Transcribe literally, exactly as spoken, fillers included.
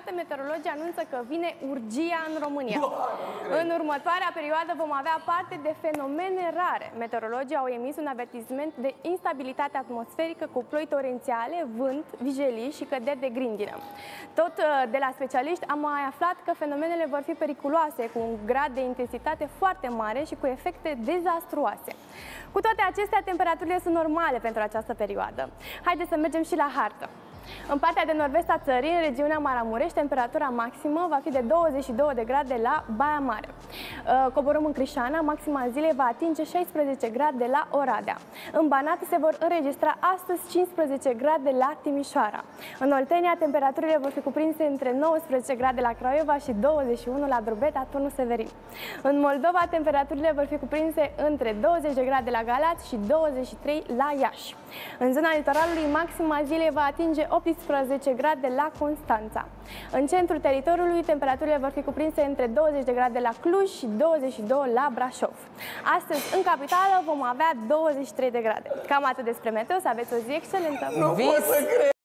dată, meteorologii anunță că vine urgia în România. În următoarea perioadă vom avea parte de fenomene rare. Meteorologii au emis un avertisment de instabilitate atmosferică cu ploi torențiale, vânt, vijelii și căderi de grindină. Tot de la specialiști am mai aflat că fenomenele vor fi periculoase, cu un grad de intensitate foarte mare și cu efecte dezastruoase. Cu toate acestea, temperaturile sunt normale pentru această perioadă. Haideți să mergem și la hartă. În partea de nord-vest a țării, în regiunea Maramureș, temperatura maximă va fi de douăzeci și două de grade la Baia Mare. Coborâm în Crișana, maxima zilei va atinge șaisprezece grade la Oradea. În Banat se vor înregistra astăzi cincisprezece grade la Timișoara. În Oltenia, temperaturile vor fi cuprinse între nouăsprezece grade la Craiova și douăzeci și unu la Drobeta, Turnul Severin. În Moldova, temperaturile vor fi cuprinse între douăzeci de grade la Galați și douăzeci și trei la Iași. În zona litoralului, maxima zilei va atinge optsprezece grade la Constanța. În centrul teritoriului, temperaturile vor fi cuprinse între douăzeci de grade la Cluj și douăzeci și doi la Brașov. Astăzi, în capitală, vom avea douăzeci și trei de grade. Cam atât despre meteo, să aveți o zi excelentă! Nu pot să cred!